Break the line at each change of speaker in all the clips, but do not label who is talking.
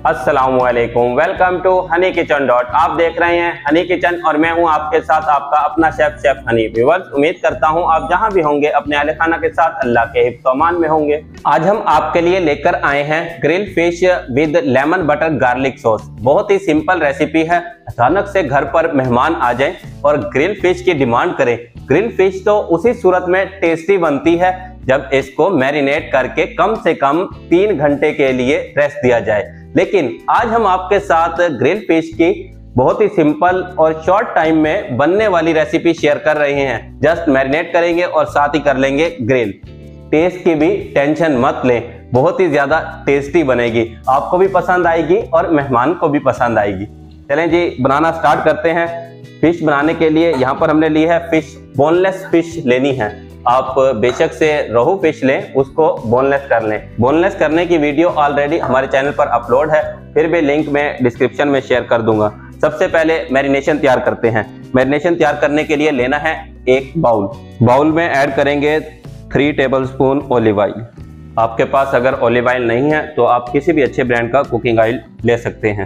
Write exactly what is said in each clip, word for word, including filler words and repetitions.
अस्सलामुअलैकुम, welcome to honey kitchen dot. आप देख रहे हैं हनी किचन और मैं हूं आपके साथ आपका अपना शेफ शेफ हनी। व्यूअर्स, उम्मीद करता हूं आप जहां भी होंगे अपने अहले खाना के साथ अल्लाह के हिफ्ज़-ओ-अमान में होंगे। आज हम आपके लिए लेकर आए हैं grill fish with lemon butter garlic sauce. बहुत ही सिंपल रेसिपी है। अचानक से घर पर मेहमान आ जाएं और ग्रिल फिश की डिमांड करें। ग्रिल फिश तो उसी सूरत में टेस्टी बनती है जब इसको मैरिनेट करके कम से कम तीन घंटे के लिए रेस्ट दिया जाए। लेकिन आज हम आपके साथ ग्रिल फिश की बहुत ही सिंपल और शॉर्ट टाइम में बनने वाली रेसिपी शेयर कर रहे हैं। जस्ट मैरिनेट करेंगे और साथ ही कर लेंगे ग्रिल। टेस्ट की भी टेंशन मत लें, बहुत ही ज्यादा टेस्टी बनेगी, आपको भी पसंद आएगी और मेहमान को भी पसंद आएगी। चलें जी, बनाना स्टार्ट करते हैं। फिश बनाने के लिए यहाँ पर हमने ली है फिश, बोनलेस फिश लेनी है। आप बेशक से रोहू फिश लें, उसको बोनलेस कर लें। बोनलेस करने की वीडियो ऑलरेडी हमारे चैनल पर अपलोड है, फिर भी लिंक मैं डिस्क्रिप्शन में शेयर कर दूंगा। सबसे पहले मैरिनेशन तैयार करते हैं। मैरिनेशन तैयार करने के लिए लेना है एक बाउल। बाउल में ऐड करेंगे थ्री टेबलस्पून ऑलिव ऑयल। आपके पास अगर ऑलिव ऑयल नहीं है तो आप किसी भी अच्छे ब्रांड का कुकिंग ऑयल ले सकते हैं।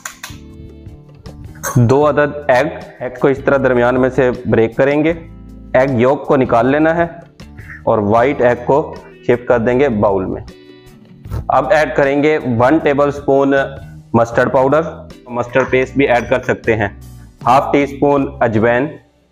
दो अदद एग, एग को इस तरह दरमियान में से ब्रेक करेंगे। एग योक को निकाल लेना है और वाइट एग को शिफ्ट कर देंगे बाउल में। अब ऐड करेंगे one tablespoon mustard powder, mustard paste भी ऐड कर सकते हैं। Half teaspoon ajwain,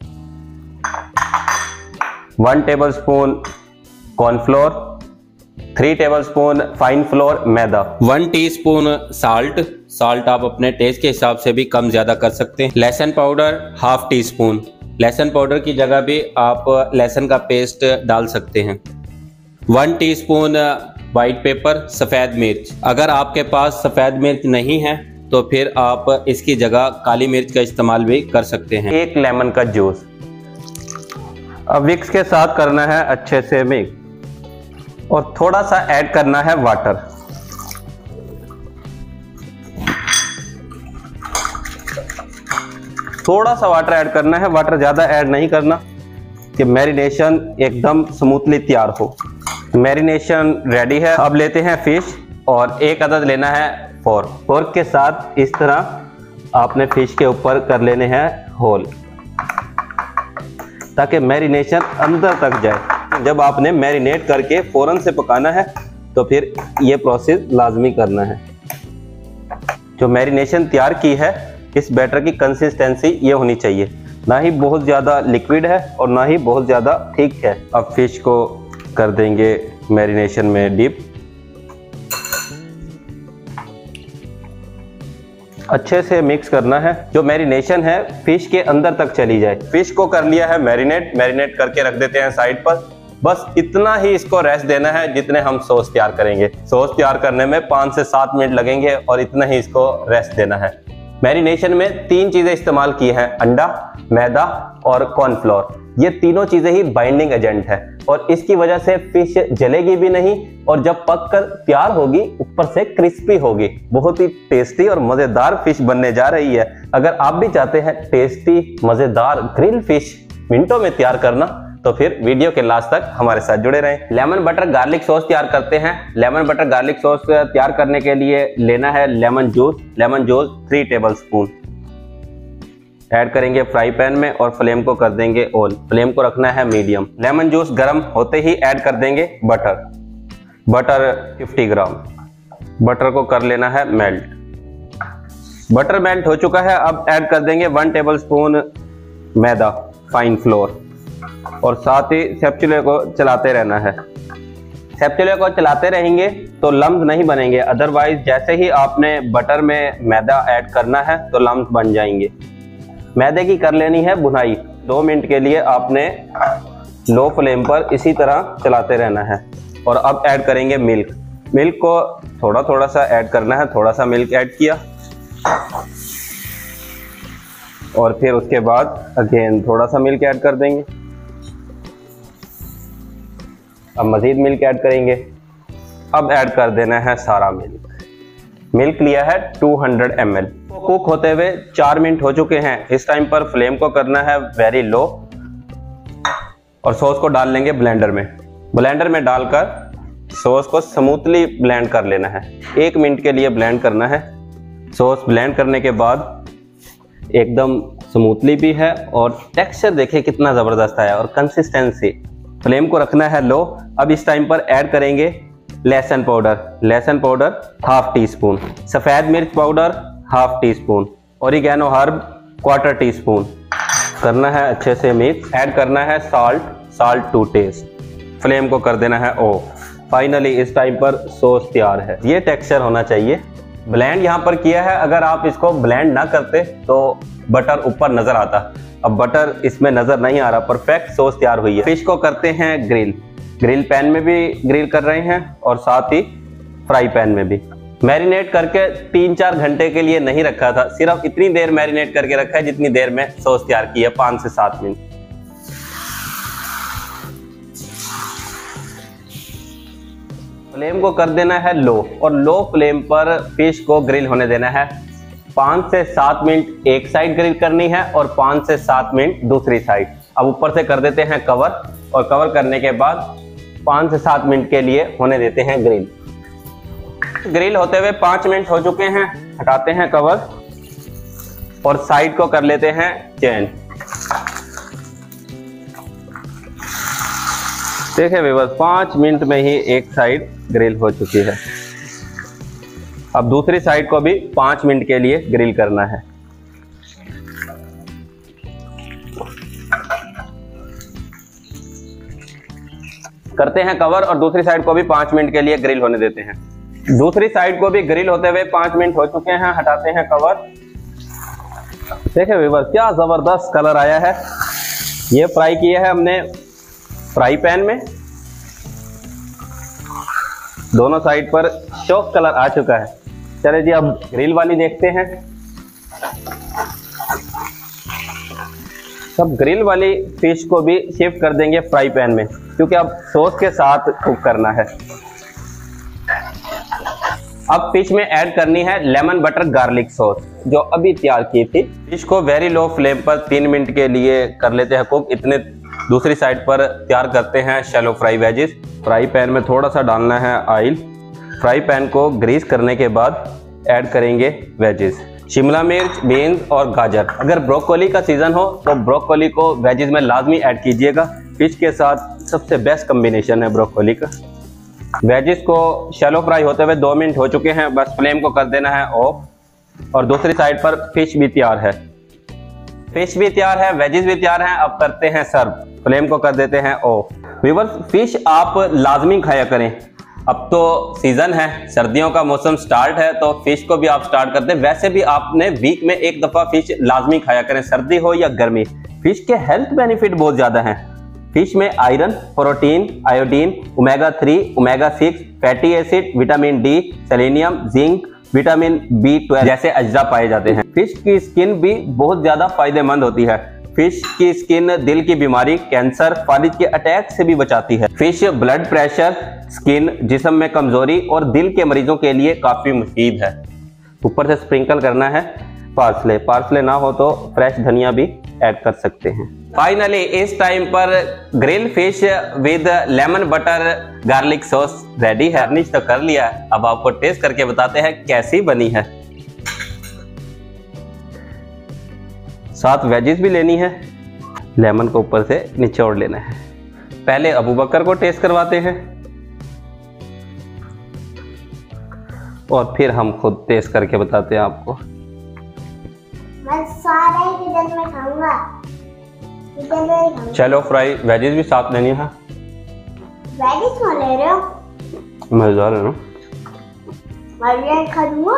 one tablespoon cornflour, three tablespoon fine flour maida, one teaspoon salt. Salt आप अपने टेस्ट के हिसाब से भी कम ज्यादा कर सकते हैं। लहसुन पाउडर हाफ टी स्पून, लहसुन पाउडर की जगह भी आप लहसुन का पेस्ट डाल सकते हैं। वन टीस्पून वाइट पेपर, सफ़ेद मिर्च। अगर आपके पास सफ़ेद मिर्च नहीं है तो फिर आप इसकी जगह काली मिर्च का इस्तेमाल भी कर सकते हैं। एक लेमन का जूस। अब विक्स के साथ करना है अच्छे से मिक्स और थोड़ा सा ऐड करना है वाटर। थोड़ा सा वाटर ऐड करना है, वाटर ज्यादा ऐड नहीं करना कि मैरिनेशन एकदम स्मूथली तैयार हो। मैरिनेशन रेडी है। अब लेते हैं फिश और एक अदद लेना है फोर्क। फोर्क के साथ इस तरह आपने फिश के ऊपर कर लेने हैं होल ताकि मैरिनेशन अंदर तक जाए। जब आपने मैरिनेट करके फौरन से पकाना है तो फिर ये प्रोसेस लाजमी करना है। जो मैरिनेशन तैयार की है इस बैटर की कंसिस्टेंसी ये होनी चाहिए, ना ही बहुत ज़्यादा लिक्विड है और ना ही बहुत ज़्यादा थिक है। अब फिश को कर देंगे मैरिनेशन में डिप। अच्छे से मिक्स करना है, जो मैरिनेशन है फिश के अंदर तक चली जाए। फिश को कर लिया है मैरिनेट, मैरिनेट करके रख देते हैं साइड पर। बस इतना ही इसको रेस्ट देना है जितने हम सॉस तैयार करेंगे। सॉस तैयार करने में पाँच से सात मिनट लगेंगे और इतना ही इसको रेस्ट देना है। मैरिनेशन में तीन चीजें इस्तेमाल की हैं, अंडा, मैदा और कॉर्नफ्लोर। ये तीनों चीजें ही बाइंडिंग एजेंट है और इसकी वजह से फिश जलेगी भी नहीं और जब पककर तैयार होगी ऊपर से क्रिस्पी होगी। बहुत ही टेस्टी और मजेदार फिश बनने जा रही है। अगर आप भी चाहते हैं टेस्टी मजेदार ग्रिल फिश मिनटों में तैयार करना तो फिर वीडियो के लास्ट तक हमारे साथ जुड़े रहें। लेमन बटर गार्लिक सॉस तैयार करते हैं। लेमन बटर गार्लिक सॉस तैयार करने के लिए लेना है lemon juice. Lemon juice three tablespoon add करेंगे फ्राई पैन में और फ्लेम को कर देंगे ऑन। फ्लेम को रखना है मीडियम। लेमन जूस गर्म होते ही ऐड कर देंगे butter. Butter fifty gram. Butter को कर लेना है मेल्ट। बटर मेल्ट हो चुका है। अब ऐड कर देंगे one tablespoon maida, fine flour, और साथ ही स्पैचुला को चलाते रहना है। स्पैचुला को चलाते रहेंगे तो लम्स नहीं बनेंगे, अदरवाइज जैसे ही आपने बटर में मैदा ऐड करना है तो लम्स बन जाएंगे। मैदे की कर लेनी है भुनाई। दो मिनट के लिए आपने लो फ्लेम पर इसी तरह चलाते रहना है। और अब ऐड करेंगे मिल्क। मिल्क को थोड़ा थोड़ा सा ऐड करना है। थोड़ा सा मिल्क ऐड किया और फिर उसके बाद अगेन थोड़ा सा मिल्क ऐड कर देंगे। अब मजीद मिल्क ऐड करेंगे। अब ऐड कर देना है सारा मिल्क। मिल्क लिया है two hundred M L. Cook होते हुए चार मिनट हो चुके हैं। इस टाइम पर फ्लेम को करना है वेरी लो और सॉस को डाल लेंगे ब्लेंडर में। ब्लेंडर में डालकर सॉस को स्मूथली ब्लेंड कर लेना है। एक मिनट के लिए ब्लेंड करना है। सॉस ब्लेंड करने के बाद एकदम स्मूथली भी है और टेक्सचर देखिए कितना ज़बरदस्त आया और कंसिस्टेंसी। फ्लेम को रखना है लो। अब इस टाइम पर ऐड करेंगे लहसुन पाउडर। लहसुन पाउडर हाफ टी स्पून, सफ़ेद मिर्च powder half teaspoon, oregano herb quarter teaspoon. करना है अच्छे से मिक्स। ऐड करना है salt, salt to taste. Flame को कर देना है ऑफ। फाइनली इस टाइम पर सॉस तैयार है। ये टेक्सचर होना चाहिए। ब्लेंड यहाँ पर किया है। अगर आप इसको ब्लेंड ना करते तो बटर ऊपर नजर आता। अब बटर इसमें नजर नहीं आ रहा। परफेक्ट सॉस तैयार हुई है। फिश को करते हैं ग्रिल। ग्रिल पैन में भी ग्रिल कर रहे हैं और साथ ही फ्राई पैन में भी। मैरिनेट करके तीन चार घंटे के लिए नहीं रखा था, सिर्फ इतनी देर मैरिनेट करके रखा है जितनी देर में सॉस तैयार की है, पाँच से सात मिनट। फ्लेम को कर देना है लो और लो फ्लेम पर फिश को ग्रिल होने देना है। पाँच से सात मिनट एक साइड ग्रिल करनी है और पाँच से सात मिनट दूसरी साइड। अब ऊपर से कर देते हैं कवर और कवर करने के बाद पाँच से सात मिनट के लिए होने देते हैं ग्रिल। ग्रिल होते हुए पाँच मिनट हो चुके हैं। हटाते हैं कवर और साइड को कर लेते हैं चेंज। देखिए व्यूअर्स, पाँच मिनट में ही एक साइड ग्रिल हो चुकी है। अब दूसरी साइड को भी पाँच मिनट के लिए ग्रिल करना है। करते हैं कवर और दूसरी साइड को भी पाँच मिनट के लिए ग्रिल होने देते हैं। दूसरी साइड को भी ग्रिल होते हुए पाँच मिनट हो चुके हैं। हटाते हैं कवर। देखिए व्यूअर्स, क्या जबरदस्त कलर आया है। ये फ्राई किया है हमने फ्राई पैन में। दोनों साइड पर चॉक कलर आ चुका है। चलिए जी, अब ग्रिल वाली देखते हैं। सब ग्रिल वाली फिश को भी शिफ्ट कर देंगे फ्राई पैन में, क्योंकि अब सॉस के साथ कुक करना है। अब फिश में ऐड करनी है लेमन बटर गार्लिक सॉस, जो अभी तैयार की थी। फिश को वेरी लो फ्लेम पर तीन मिनट के लिए कर लेते हैं कुक। इतने दूसरी साइड पर तैयार करते हैं shallow fry veggies. Fry pan में थोड़ा सा डालना है ऑयल। फ्राई पैन को ग्रीस करने के बाद ऐड करेंगे वेजिस, शिमला मिर्च, बीन्स और गाजर। अगर ब्रोकोली का सीजन हो तो ब्रोकोली को वेजिस में लाजमी ऐड कीजिएगा। फिश के साथ सबसे बेस्ट कॉम्बिनेशन है ब्रोकोली का। वेजिस को शैलो फ्राई होते हुए दो मिनट हो चुके हैं। बस फ्लेम को कर देना है ऑफ और दूसरी साइड पर फिश भी तैयार है। फिश भी तैयार है, वेजिस भी तैयार हैं। अब करते हैं सर्व। फ्लेम को कर देते हैं ऑफ। व्यूअर्स, फिश आप लाजमी खाया करें। अब तो सीजन है, सर्दियों का मौसम स्टार्ट है, तो फिश को भी आप स्टार्ट करते हैं। वैसे भी आपने वीक में एक दफा फिश लाजमी खाया करें, सर्दी हो या गर्मी। फिश के हेल्थ बेनिफिट बहुत ज्यादा हैं। फिश में iron, protein, iodine, omega three, omega six, fatty acid, vitamin D, selenium, zinc, vitamin B twelve जैसे अज्जा पाए जाते हैं। फिश की स्किन भी बहुत ज्यादा फायदेमंद होती है। फिश की स्किन दिल की बीमारी, कैंसर, फालिज के अटैक से भी बचाती है। फिश ब्लड प्रेशर, स्किन, जिस्म में कमजोरी और दिल के मरीजों के लिए काफी मुफीद है। ऊपर से स्प्रिंकल करना है पार्सले। पार्सले ना हो तो फ्रेश धनिया भी ऐड कर सकते हैं। फाइनली इस टाइम पर grill fish with lemon butter garlic sauce ready है। गार्निश तो कर लिया है, अब आपको टेस्ट करके बताते हैं कैसी बनी है। साथ वेजिस भी लेनी है, लेमन को ऊपर से निचोड़ लेना है। पहले अबू बकर को टेस्ट करवाते हैं और फिर हम खुद टेस्ट करके बताते हैं आपको।
मैं सारे किचन में खाऊंगा। किचन में खाऊंगा।
चलो फ्राई वेजिस भी साथ लेनी है।
वेजिस क्यों ले रहे हो?
मजेदार है ना?
मैं खा लूंगा।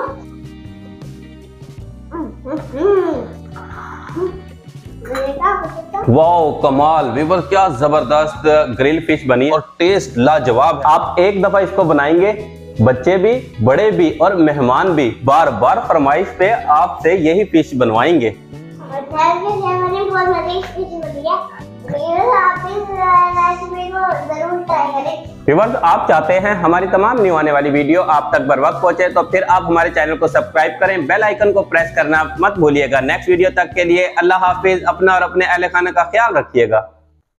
वाओ कमाल व्यूअर्स, क्या जबरदस्त ग्रिल फिश बनी और टेस्ट लाजवाब। आप एक दफा इसको बनाएंगे, बच्चे भी, बड़े भी और मेहमान भी बार बार फरमाइश पे आपसे यही फिश बनवाएंगे। व्यूअर्स, आप चाहते हैं हमारी तमाम न्यू आने वाली वीडियो आप तक बर वक्त पहुंचे, तो फिर आप हमारे चैनल को सब्सक्राइब करें, बेल आइकन को प्रेस करना मत भूलिएगा। नेक्स्ट वीडियो तक के लिए अल्लाह हाफिज। अपना और अपने अहले खाना का ख्याल रखिएगा।